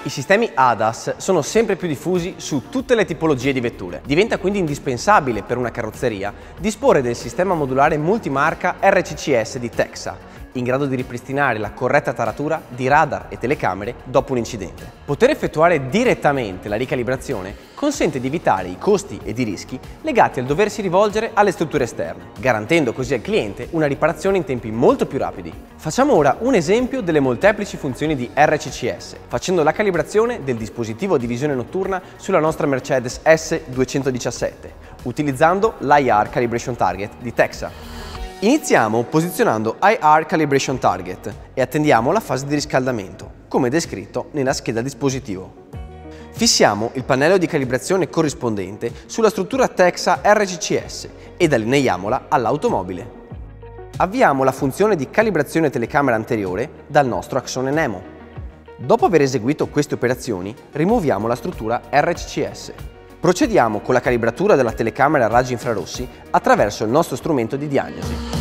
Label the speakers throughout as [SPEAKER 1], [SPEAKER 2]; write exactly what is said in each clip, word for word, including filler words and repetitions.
[SPEAKER 1] I sistemi A D A S sono sempre più diffusi su tutte le tipologie di vetture. Diventa quindi indispensabile per una carrozzeria disporre del sistema modulare multimarca R C C S di Texa, in grado di ripristinare la corretta taratura di radar e telecamere dopo un incidente. Poter effettuare direttamente la ricalibrazione consente di evitare i costi ed i rischi legati al doversi rivolgere alle strutture esterne, garantendo così al cliente una riparazione in tempi molto più rapidi. Facciamo ora un esempio delle molteplici funzioni di R C C S, facendo la calibrazione del dispositivo di visione notturna sulla nostra Mercedes S duecentodiciassette, utilizzando l'I R Calibration Target di Texa. Iniziamo posizionando I R Calibration Target e attendiamo la fase di riscaldamento, come descritto nella scheda dispositivo. Fissiamo il pannello di calibrazione corrispondente sulla struttura Texa R C C S ed allineiamola all'automobile. Avviamo la funzione di calibrazione telecamera anteriore dal nostro axone Nemo. Dopo aver eseguito queste operazioni, rimuoviamo la struttura R C C S. Procediamo con la calibratura della telecamera a raggi infrarossi attraverso il nostro strumento di diagnosi.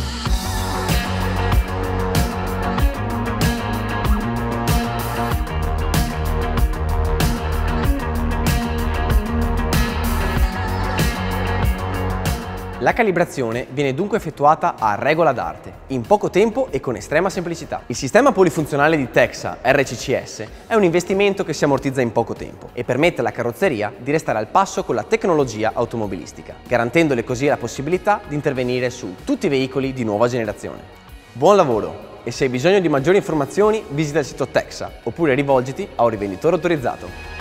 [SPEAKER 1] La calibrazione viene dunque effettuata a regola d'arte, in poco tempo e con estrema semplicità. Il sistema polifunzionale di Texa R C C S è un investimento che si ammortizza in poco tempo e permette alla carrozzeria di restare al passo con la tecnologia automobilistica, garantendole così la possibilità di intervenire su tutti i veicoli di nuova generazione. Buon lavoro! E se hai bisogno di maggiori informazioni visita il sito Texa oppure rivolgiti a un rivenditore autorizzato.